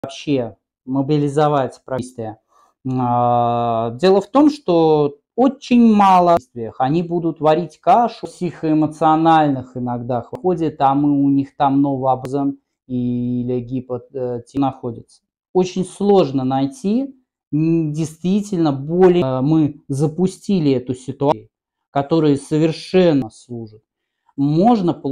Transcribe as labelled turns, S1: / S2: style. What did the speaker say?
S1: вообще мобилизовать действия. Дело в том, что очень мало действиях. Они будут варить кашу психоэмоциональных иногда выходит, а мы у них там новообразом или гипотез находится. Очень сложно найти действительно более... Мы запустили эту ситуацию, которая совершенно служит. Можно